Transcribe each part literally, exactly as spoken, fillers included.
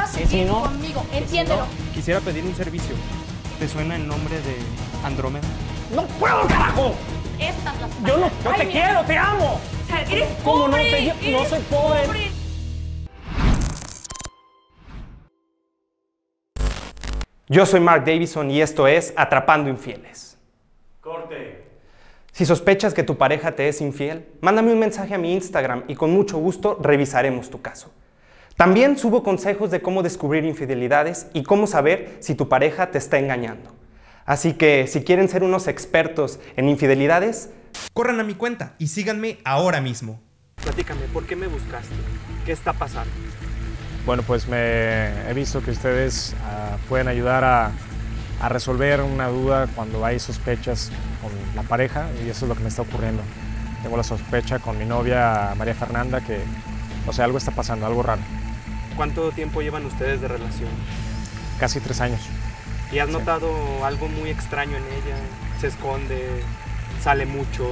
seguir si no, conmigo, entiéndelo. Si no, quisiera pedir un servicio. ¿Te suena el nombre de Andrómeda? ¡No puedo, carajo! Estas las Yo no, palabras. yo Ay, te mira. quiero, te amo. O sea, eres ¿Cómo no? pobre, Te- yo- no eres soy pobre. Yo soy Mark Davison y esto es Atrapando Infieles. Corte. Si sospechas que tu pareja te es infiel, mándame un mensaje a mi Instagram y con mucho gusto revisaremos tu caso. También subo consejos de cómo descubrir infidelidades y cómo saber si tu pareja te está engañando. Así que si quieren ser unos expertos en infidelidades, corran a mi cuenta y síganme ahora mismo. Platícame, ¿por qué me buscaste? ¿Qué está pasando? Bueno, pues me he visto que ustedes uh, pueden ayudar a, a resolver una duda cuando hay sospechas con la pareja y eso es lo que me está ocurriendo. Tengo la sospecha con mi novia María Fernanda que, o sea, algo está pasando, algo raro. ¿Cuánto tiempo llevan ustedes de relación? Casi tres años. ¿Y has Sí. notado algo muy extraño en ella? ¿Se esconde? ¿Sale mucho?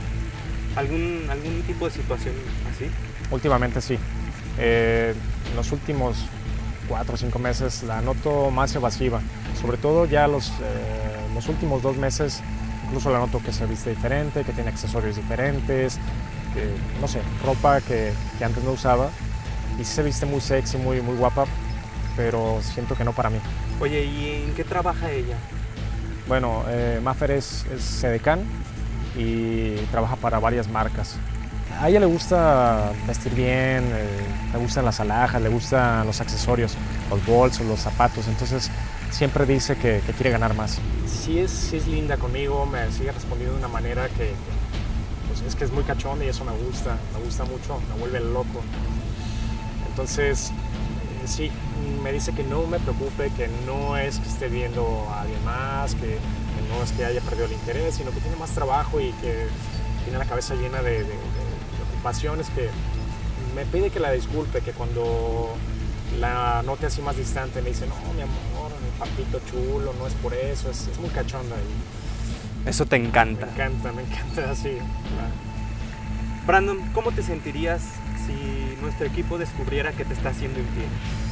¿Algún, algún tipo de situación así? Últimamente sí. Eh, en los últimos cuatro o cinco meses la noto más evasiva. Sobre todo ya los, eh, los últimos dos meses incluso la noto que se viste diferente, que tiene accesorios diferentes, que, no sé, ropa que, que antes no usaba. Y sí se viste muy sexy, muy, muy guapa, pero siento que no para mí. Oye, ¿y en qué trabaja ella? Bueno, eh, Maffer es, es sedecán y trabaja para varias marcas. A ella le gusta vestir bien, eh, le gustan las alhajas, le gustan los accesorios, los bolsos, los zapatos, entonces siempre dice que, que quiere ganar más. Sí es, sí es linda conmigo, me sigue respondiendo de una manera que, que pues es que es muy cachonda y eso me gusta, me gusta mucho, me vuelve loco. Entonces, eh, sí, me dice que no me preocupe, que no es que esté viendo a alguien más, que, que no es que haya perdido el interés, sino que tiene más trabajo y que tiene la cabeza llena de, de, de, de ocupaciones, que me pide que la disculpe, que cuando la note así más distante me dice, no, mi amor, mi papito chulo, no es por eso, es, es muy cachonda. Y Eso te encanta. me encanta, me encanta así. Brandon, ¿cómo te sentirías si nuestro equipo descubriera que te está haciendo infiel?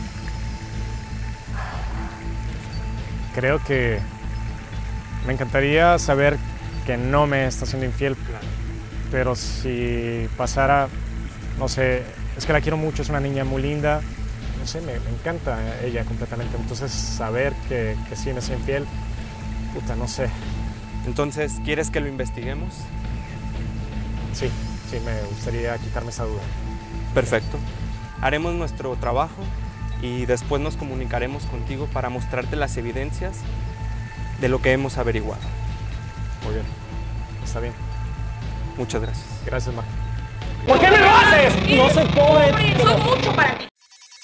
Creo que me encantaría saber que no me está haciendo infiel, Claro. pero si pasara, no sé, es que la quiero mucho, es una niña muy linda, no sé, me, me encanta ella completamente, entonces saber que, que sí me es infiel, puta, no sé. Entonces, ¿quieres que lo investiguemos? Sí, sí, me gustaría quitarme esa duda. Perfecto. Haremos nuestro trabajo y después nos comunicaremos contigo para mostrarte las evidencias de lo que hemos averiguado. Muy bien, está bien. Muchas gracias. Gracias, Marco. ¿Por qué me lo haces? No soy pobre. Pobre, soy mucho para ti.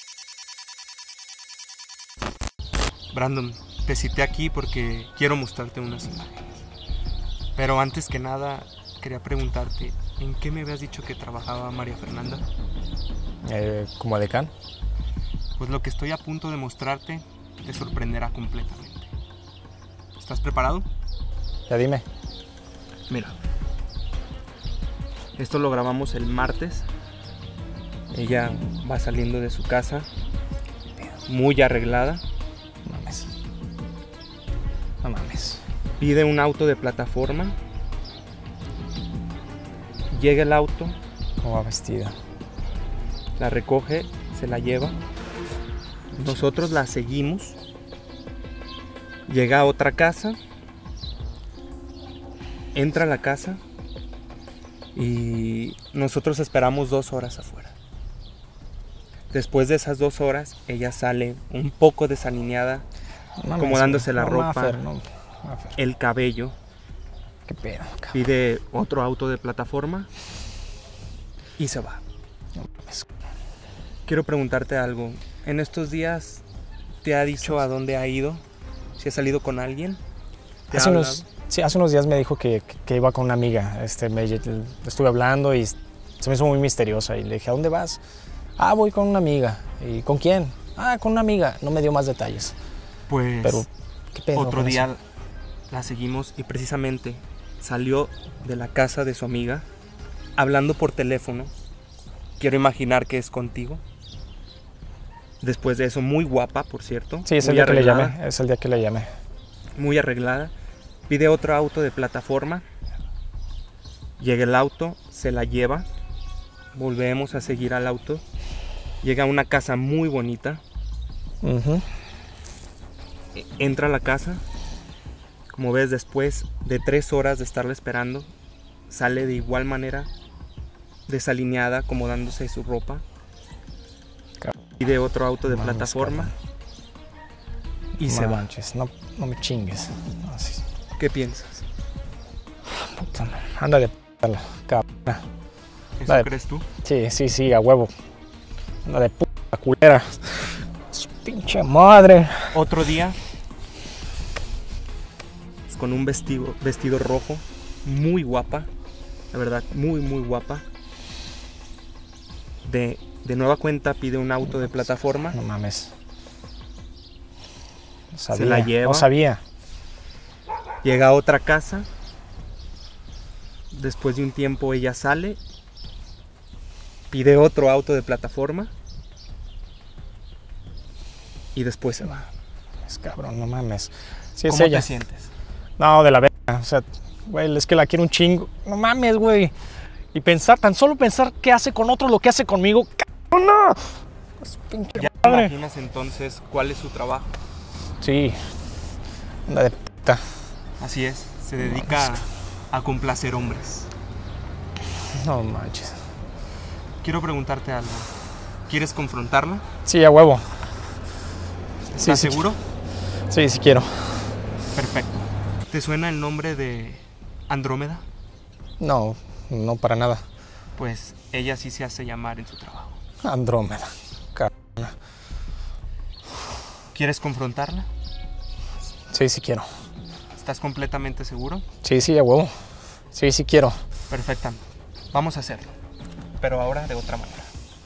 Brandon, te cité aquí porque quiero mostrarte unas imágenes. Pero antes que nada, quería preguntarte, ¿en qué me habías dicho que trabajaba María Fernanda? Eh, ¿Como decán? Pues lo que estoy a punto de mostrarte te sorprenderá completamente. ¿Estás preparado? Ya dime. Mira. Esto lo grabamos el martes. Ella va saliendo de su casa, muy arreglada. No mames. No mames. Pide un auto de plataforma. Llega el auto, ¿Cómo va vestida? la recoge, se la lleva. Nosotros la seguimos. Llega a otra casa. Entra a la casa. Y nosotros esperamos dos horas afuera. Después de esas dos horas, ella sale un poco desalineada, No, acomodándose la no, ropa, Maffer, no, Maffer. el cabello. Qué pedo, cabrón. Pide otro auto de plataforma y se va. No mames. Quiero preguntarte algo. ¿En estos días te ha dicho a dónde ha ido? ¿Si ha salido con alguien? ¿Te ha Hace hablado? unos, sí, hace unos días me dijo que, que, que iba con una amiga. Este, me, estuve hablando y se me hizo muy misteriosa. Y le dije, ¿a dónde vas? Ah, voy con una amiga. ¿Y con quién? Ah, con una amiga. No me dio más detalles. Pues Pero, ¿qué pedo otro con día eso? la seguimos y precisamente salió de la casa de su amiga hablando por teléfono. Quiero imaginar que es contigo. Después de eso, muy guapa, por cierto. Sí, es el muy día que le arreglada, llamé. Es el día que le llamé. Muy arreglada. Pide otro auto de plataforma. Llega el auto, se la lleva. Volvemos a seguir al auto. Llega a una casa muy bonita. Uh-huh. Entra a la casa. Como ves, después de tres horas de estarla esperando, sale de igual manera, desalineada, acomodándose su ropa. Pide otro auto de Mames, plataforma. cabrón. Y se no va. manches, no, no me chingues. No, sí. ¿Qué piensas? Puta, no. Anda de p***, la cabrona. ¿Eso Dale. crees tú? Sí, sí, sí, a huevo. Anda de puta culera. Su pinche madre. Otro día, con un vestido, vestido rojo, muy guapa, la verdad, muy, muy guapa. De, de nueva cuenta pide un auto de plataforma. No mames. No sabía. Se la lleva. No sabía. Llega a otra casa. Después de un tiempo ella sale. Pide otro auto de plataforma. Y después se va. Es cabrón, no mames. Sí, es ¿Cómo ella. te sientes? No, de la verga. O sea, güey, es que la quiero un chingo. No mames, güey. Y pensar, tan solo pensar qué hace con otro lo que hace conmigo. ¡Cabrón, no! Es pinche ¿Ya te madre. imaginas entonces cuál es su trabajo? Sí. Anda de puta. Así es, se dedica a, a complacer hombres. No manches. Quiero preguntarte algo. ¿Quieres confrontarla? Sí, a huevo. ¿Estás sí, seguro? Sí, sí quiero. Perfecto. ¿Te suena el nombre de Andrómeda? No, no para nada. Pues ella sí se hace llamar en su trabajo. Andrómeda. Cabrón. ¿Quieres confrontarla? Sí, sí quiero. ¿Estás completamente seguro? Sí, sí, a huevo. Sí, sí quiero. Perfectamente. Vamos a hacerlo. Pero ahora de otra manera.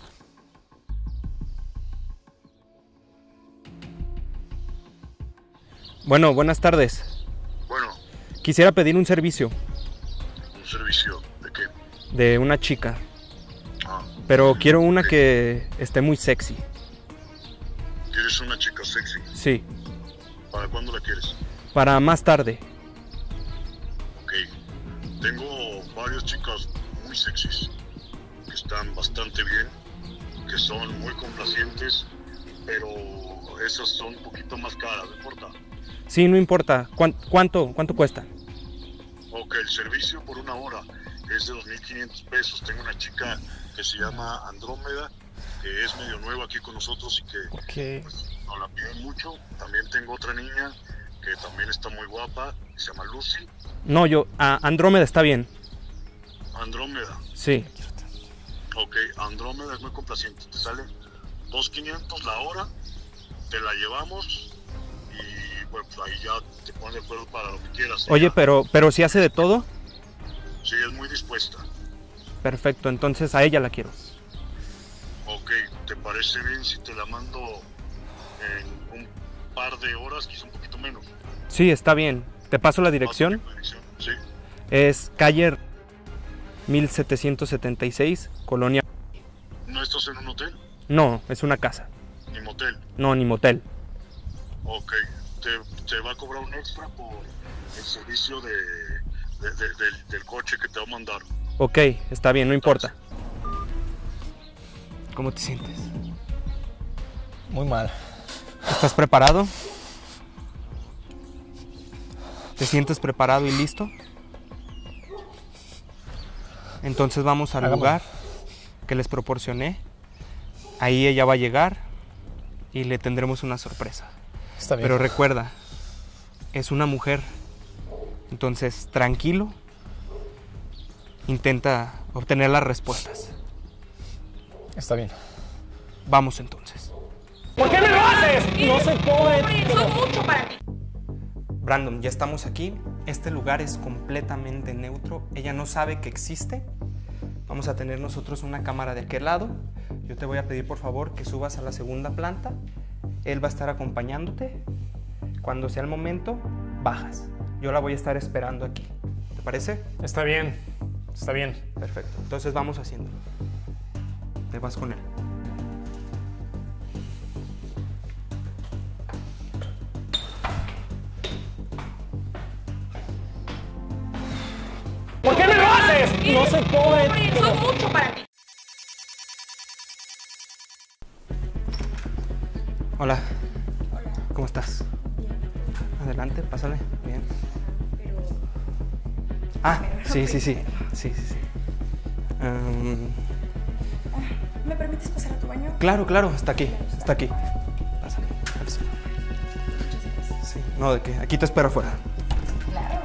Bueno, buenas tardes. Bueno, Quisiera pedir un servicio un servicio de qué? de una chica, Ah, pero quiero una que esté muy sexy. ¿quieres una chica sexy? Sí, ¿Para cuándo la quieres? para más tarde. Ok. Tengo varias chicas muy sexys que están bastante bien, que son muy complacientes, pero esas son un poquito más caras, ¿no importa? Sí, no importa. ¿Cuán- ¿Cuánto, cuánto cuesta? Ok, el servicio por una hora es de dos mil quinientos pesos. Tengo una chica que se llama Andrómeda, que es medio nueva aquí con nosotros y que Ok. pues, nos la piden mucho. También tengo otra niña que también está muy guapa, se llama Lucy. No, yo, a Andrómeda está bien. Andrómeda. Sí. Ok, Andrómeda es muy complaciente. Te sale dos mil quinientos la hora, te la llevamos y bueno, pues ahí ya te pones de acuerdo para lo que quieras. Oye, Ella, pero, pero si hace de todo, sí, es muy dispuesta. perfecto. Entonces a ella la quiero. Ok, ¿te parece bien si te la mando en un par de horas, quizá un poquito menos? Sí, está bien. ¿Te paso la dirección? Pásame la dirección. Sí. Es calle mil setecientos setenta y seis, Colonia. ¿No estás en un hotel? No, es una casa. Ni motel. No, ni motel. Ok, te, te va a cobrar un extra por el servicio de, de- de- del, del coche que te va a mandar. Ok, está bien, no importa. ¿Cómo te sientes? Muy mal. ¿Estás preparado? ¿Te sientes preparado y listo? Entonces vamos al Hagámoslo. lugar que les proporcioné. Ahí ella va a llegar y le tendremos una sorpresa. Está bien. Pero recuerda, es una mujer. Entonces, tranquilo. Intenta obtener las respuestas. Está bien. Vamos entonces. ¿Por qué me lo haces? No Eres soy pobre. pobre, soy mucho para ti. Brandon, ya estamos aquí. Este lugar es completamente neutro. Ella no sabe que existe. Vamos a tener nosotros una cámara de aquel lado. Yo te voy a pedir por favor que subas a la segunda planta. Él va a estar acompañándote. Cuando sea el momento, bajas. Yo la voy a estar esperando aquí. ¿Te parece? Está bien. Está bien. Perfecto. Entonces vamos haciéndolo. Te vas con él. no soy pobre, pobre, pero... soy mucho para ti. Hola. Hola. ¿Cómo estás? Bien. Adelante, pásale. Bien. Pero... Ah, sí, sí, sí. Sí, sí, sí. Um... ¿Me permites pasar a tu baño? Claro, claro, está aquí. Está aquí. Pásale. Pásale. Sí, no, ¿de qué? Aquí te espero afuera. Claro.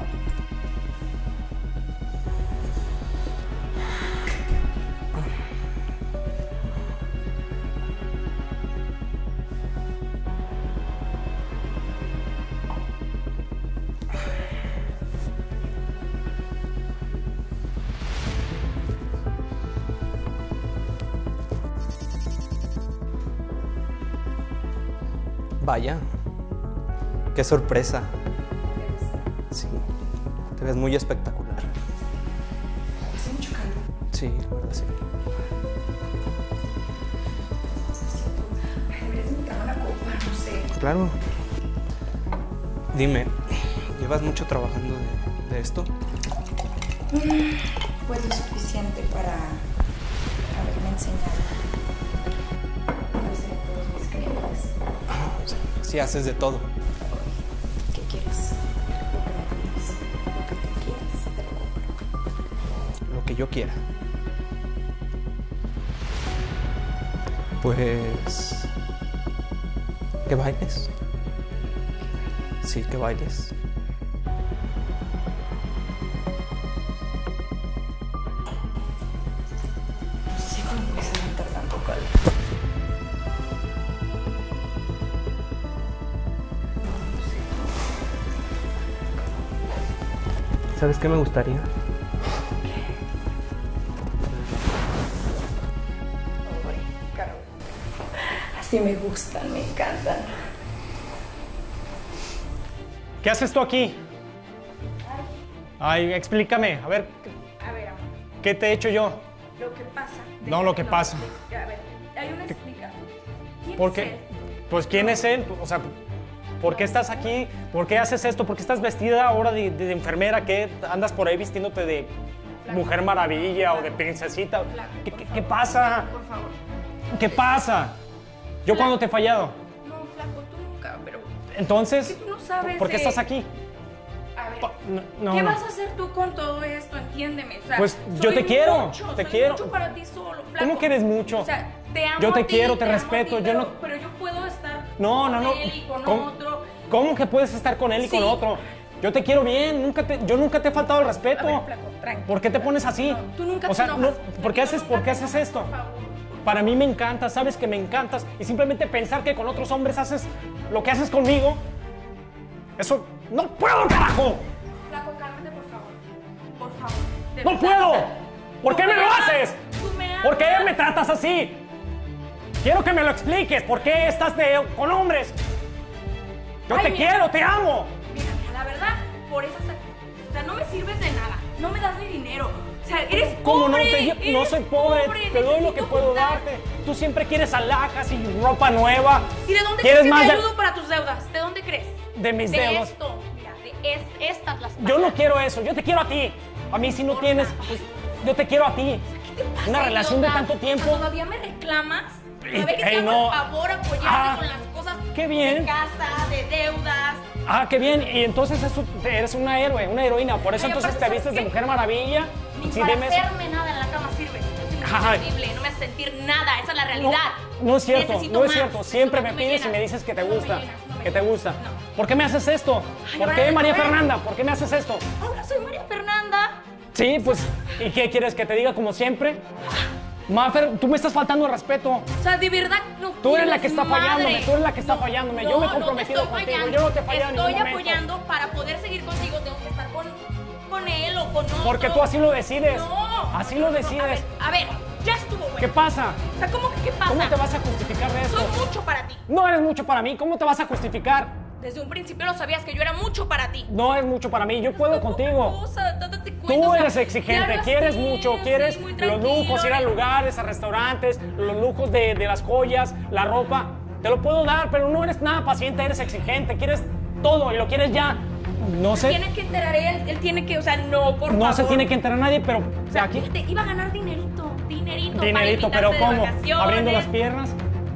Vaya, qué sorpresa. Sí, te ves muy espectacular. Hace mucho calor. Sí, la verdad sí. Ay, deberías invitarme a una copa, no sé. Claro. Dime, ¿llevas mucho trabajando de, de esto? Pues lo suficiente para haberme enseñado a hacer todos mis clientes. Sí, haces de todo. ¿Qué quieres? Lo que me pides, lo que te quieras, te lo compro. Lo que yo quiera. Pues... ¿Que bailes? Sí, que bailes. No sé cómo puedes aguantar tanto calor. ¿Sabes qué me gustaría? Así me gustan, me encantan. ¿Qué haces tú aquí? Ay, explícame, a ver, A ver, amor, ¿qué te he hecho yo? lo que pasa. No, lo que pasa. A ver, hay una explicación. ¿Quién ¿Por es qué? él? Pues, ¿quién es él? O sea, ¿por qué estás aquí? ¿Por qué haces esto? ¿Por qué estás vestida ahora de, de- de enfermera? ¿Qué andas por ahí vistiéndote de Mujer Maravilla o de princesita? Flaco, ¿Qué, por qué- favor. qué pasa? Por favor. ¿Qué pasa? ¿Yo cuándo te he fallado? No, flaco, tú nunca, pero... Entonces, Es que tú no sabes, ¿por qué eh. estás aquí? A ver, Pa- no, no, ¿qué no. vas a hacer tú con todo esto? Entiéndeme. O sea, Pues, soy yo te quiero, mucho, te soy quiero. mucho para ti solo, flaco. ¿Cómo que eres mucho? O sea, te amo Yo te a ti, quiero, te amo a respeto, ti, yo pero, no- pero yo puedo estar No, con no, no. él y con ¿Cómo, otro. ¿Cómo que puedes estar con él y Sí. con otro? Yo te quiero bien, nunca te, yo nunca te he faltado el respeto. A ver, flaco, tranqui. ¿Por qué te pones así? No, tú nunca o sea, te no, enojas. ¿por qué Conmigo haces, nunca por qué te haces enojas, esto? por favor. Para mí me encanta, sabes que me encantas y simplemente pensar que con otros hombres haces lo que haces conmigo, eso no puedo, carajo. Flaco, cálmate, por favor. Por favor. de ¡No verdad. puedo! ¿Por Tú qué me lo amas, haces? Tú me amas. ¿Por qué me tratas así? Quiero que me lo expliques. ¿Por qué estás de, con hombres? Yo Ay, te mira. quiero, te amo. Mira, mira, la verdad, por esas... O sea, no me sirves de nada. No me das ni dinero. O sea, eres ¿Cómo no? pobre. Te- no eres soy pobre, te doy lo que necesito puedo juntar. darte. Tú siempre quieres alhajas y ropa nueva. ¿Y de dónde ¿Quieres crees que más te de- ayudo para tus deudas? ¿De dónde crees? De mis de deudas. esto. Mira, de es- estas las Yo no pagas. quiero eso, yo te quiero a ti. A mí si no Porfa. tienes, pues yo te quiero a ti. ¿Qué te pasa, Una relación de idiota? tanto tiempo. ¿Todavía me reclamas? Ey, ¿Sabes que ey, te hago no. el favor apoyarte Ah, con las cosas qué bien. de casa, de deudas? Ah, qué bien. Y entonces eso, eres una héroe, una heroína. Por eso Ay, entonces aparte, te ¿sabes vistes de qué? Mujer Maravilla. Ni Sí, para dime eso. hacerme nada en la cama sirve. Es Ay. increíble, no me hace sentir nada, esa es la realidad. No, no es cierto, Necesito no es más. cierto. Siempre No me pides y llenas. me dices que te No me gusta. llenas, no me Que te llenas. gusta. No. ¿Por qué me haces esto? Ay, ¿Por ahora qué, María déjame ver. Fernanda? ¿Por qué me haces esto? Ahora soy María Fernanda. Sí, pues, ¿y qué quieres que te diga como siempre? Mafer, tú me estás faltando el respeto. O sea, de verdad no Tú eres la tienes que está madre. fallándome, tú eres la que está fallándome. Yo me he no, comprometido no te estoy contigo, fallando. yo no te he fallado en Estoy ningún momento. apoyando para poder seguir contigo. Tengo que estar con, con él o con otro. Porque tú así lo decides. No. Así no, lo no, no. decides. A ver, a ver, ya estuvo, güey. ¿Qué pasa? O sea, ¿cómo que qué pasa? ¿Cómo te vas a justificar de esto? Soy mucho para ti. No eres mucho para mí, ¿cómo te vas a justificar? Desde un principio lo sabías que yo era mucho para ti. No es mucho para mí, yo puedo contigo. Cosa, date cuenta, Tú o sea, eres exigente, ya lo quieres sé, mucho, sí, quieres muy los tranquilo, lujos, ir a ¿eh? lugares, a restaurantes, los lujos de, de las joyas, la ropa. Te lo puedo dar, pero no eres nada paciente, eres exigente, quieres todo y lo quieres ya. No Se sé. tiene que enterar él, él tiene que, o sea, no, por No favor. se tiene que enterar nadie, pero O sea, aquí. fíjate, iba a ganar dinerito, dinerito. Dinerito, para pero invitarte de ¿cómo? vacaciones. Abriendo las piernas.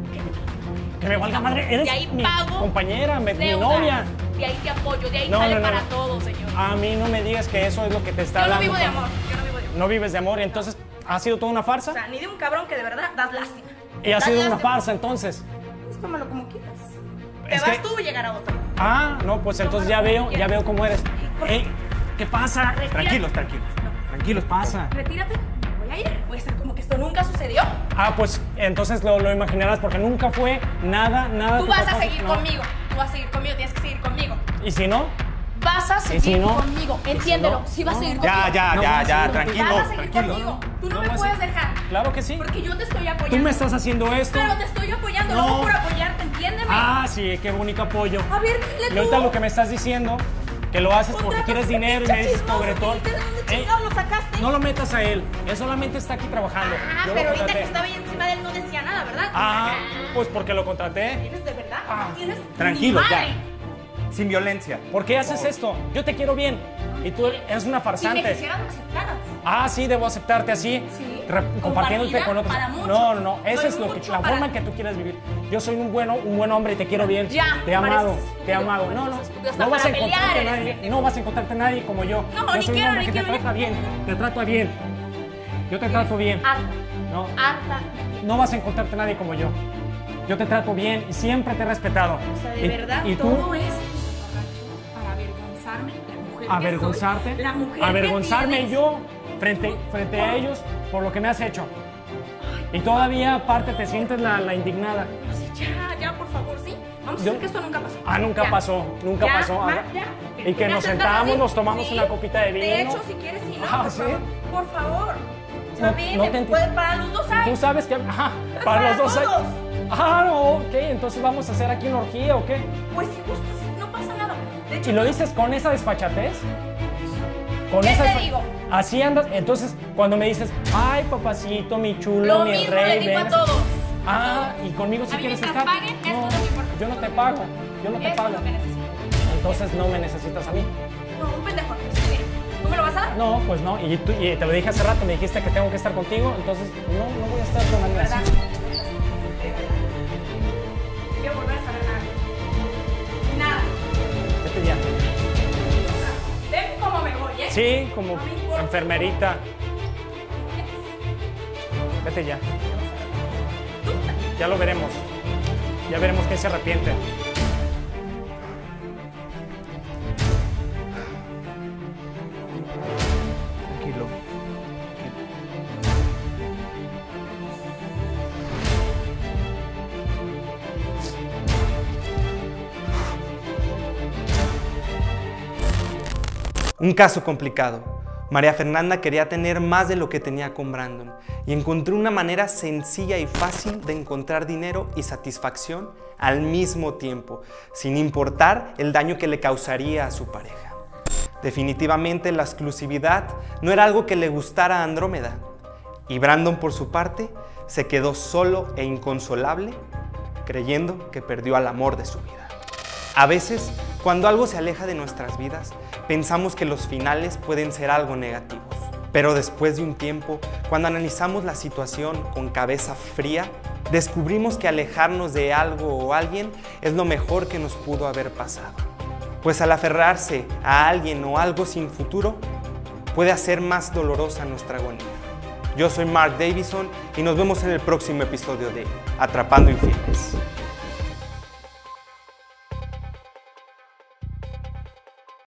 Que me valga madre, eres De ahí mi pago compañera, me- mi deudas. novia. De ahí te apoyo, de ahí No, sale no, no, para no. todo, señor. A mí no me digas que eso es lo que te está Yo no dando. vivo de amor, yo no vivo de amor. No vives de amor, y entonces ha sido toda una O farsa. sea, ni de un cabrón que de verdad das lástima. Y ha Das sido una lástima. farsa entonces. Pues tómalo como quieras. Te Es vas que- tú y llegará otro. Ah, no, pues entonces ya Tómalo como veo, ya quieras. veo cómo eres. Ey, ¿qué pasa? Retírate. Tranquilos, tranquilos. Tranquilos, pasa. Retírate, me voy a ir. Voy a hacer como que esto nunca sucedió. Ah, pues entonces lo, lo imaginarás porque nunca fue nada, nada. Tú tu vas a propósito. seguir No. conmigo. Tú vas a seguir conmigo, tienes que seguir conmigo. ¿Y si no? Vas a si seguir no? conmigo, entiéndelo. no? Si vas a seguir Ya, conmigo. ya, No, ya, no, ya, sí, tranquilo, Vas a seguir tranquilo. conmigo. Tú no No me vas a- puedes dejar. Claro que sí. Porque yo te estoy apoyando. Tú me estás haciendo esto. Pero te estoy apoyando, No. no por apoyarte, entiéndeme. Ah, sí, qué bonito apoyo. A ver, dile Y tú. ahorita lo que me estás diciendo, que lo haces porque Contratas quieres ese dinero y pinche me dices chismoso, pobretón. ¿de dónde Ey, chingado lo sacaste? no lo metas a él. Él solamente está aquí trabajando. Ah, Yo lo pero ahorita contraté. que estaba ahí encima de él no decía nada, ¿verdad? Ah, pues porque lo contraté. ¿Tienes de verdad? Ah, ¿No tienes? tranquilo, ni ya. madre. Sin violencia. ¿Por qué haces esto? Yo te quiero bien. Y tú eres una Si me farsante. quisieras, me aceptaras. Ah, sí, debo aceptarte así, Sí. re- compartiéndote Compartida con otros. para muchos. No, no, no, esa Soy es lo que, mucho la para- forma en que tú quieres vivir. Yo soy un bueno, un buen hombre y te quiero bien. Ya, te he amado, pareces te he estúpido, amado. No, no, pareces estúpido, hasta no vas a para pelear encontrarte eres nadie, pendejo. no vas a encontrarte nadie como yo. No, yo ni soy un quiero, hombre ni que quiero, te ni trata quiero. bien, te trato bien. Yo te trato bien. Harta, No, harta. no vas a encontrarte nadie como yo. Yo te trato bien y siempre te he respetado. O sea, de Y- verdad, y tú, todo es para avergonzarme, la mujer que avergonzarte, soy, la mujer avergonzarme que tienes. yo frente, frente a ellos por lo que me has hecho. Y todavía aparte te sientes la, la indignada. Sí, ya, ya, por favor, sí. Vamos a Yo- hacer que esto nunca pasó. Ah, nunca Ya. pasó, nunca Ya, pasó. ma, Ah, ya. y que ¿Me nos aceptas sentamos, así? nos tomamos Sí. una copita de vino. De hecho, si quieres, sí, no, Ah, por ¿sí? favor. Por favor. Ya No- ven, no me te enti- puede- para los dos hay. Tú sabes que... Ajá, para, Para los dos hay- todos. Ah, no, ok, entonces vamos a hacer aquí una orgía o qué. Pues si gustas, no pasa nada. De hecho, ¿Y lo dices con esa desfachatez? Con ¿Qué esa te desfa- digo? Así andas, entonces cuando me dices, ay papacito, mi chulo, lo mi mismo rey, le digo a ven". todos. Ah, y conmigo si A mí quieres mientras estar. paguen, esto No, no me importa. yo no te pago, yo no te Esto pago. es lo que necesito. Entonces no me necesitas a mí. No, un pendejo. Sí, ¿tú me lo vas a dar? No, pues no, y, tú- y te lo dije hace rato, me dijiste que tengo que estar contigo, entonces no, no voy a estar con alguien ¿Verdad? así. De verdad. Quiero volver a saber nada. Nada. Vete ya. Ven cómo me voy, ¿eh? Sí, como No me importa. enfermerita. Vete ya. Ya lo veremos. Ya veremos quién se arrepiente. Tranquilo. Un caso complicado. María Fernanda quería tener más de lo que tenía con Brandon y encontró una manera sencilla y fácil de encontrar dinero y satisfacción al mismo tiempo, sin importar el daño que le causaría a su pareja. Definitivamente la exclusividad no era algo que le gustara a Andrómeda, y Brandon por su parte se quedó solo e inconsolable, creyendo que perdió al amor de su vida. A veces, cuando algo se aleja de nuestras vidas, pensamos que los finales pueden ser algo negativos. Pero después de un tiempo, cuando analizamos la situación con cabeza fría, descubrimos que alejarnos de algo o alguien es lo mejor que nos pudo haber pasado. Pues al aferrarse a alguien o algo sin futuro, puede hacer más dolorosa nuestra agonía. Yo soy Mark Davison y nos vemos en el próximo episodio de Atrapando Infieles.